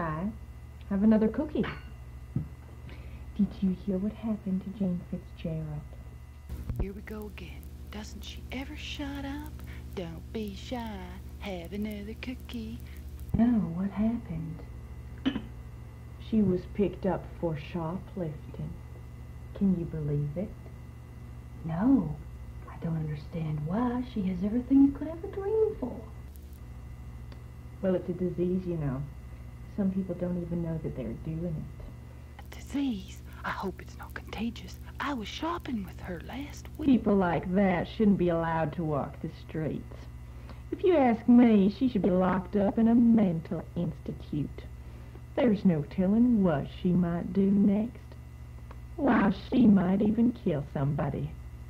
shy. Have another cookie. Did you hear what happened to Jane Fitzgerald? Here we go again. Doesn't she ever shut up? Don't be shy. Have another cookie. No, what happened? She was picked up for shoplifting. Can you believe it? No, I don't understand why. She has everything you could ever dream for. Well, it's a disease, you know. Some people don't even know that they're doing it. A disease? I hope it's not contagious. I was shopping with her last week. People like that shouldn't be allowed to walk the streets. If you ask me, she should be locked up in a mental institute. There's no telling what she might do next. Why, she might even kill somebody.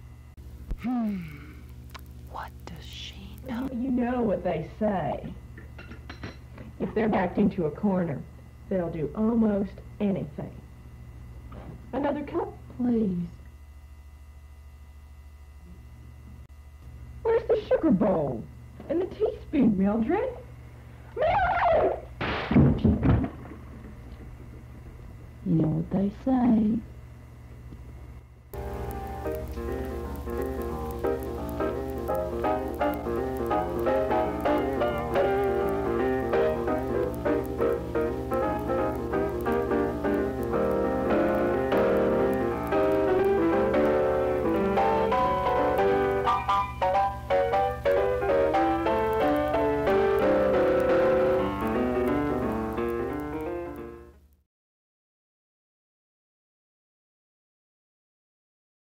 What does she know? You know what they say. If they're backed into a corner, they'll do almost anything. Another cup, please. Where's the sugar bowl? And the teaspoon, Mildred? Mildred! You know what they say.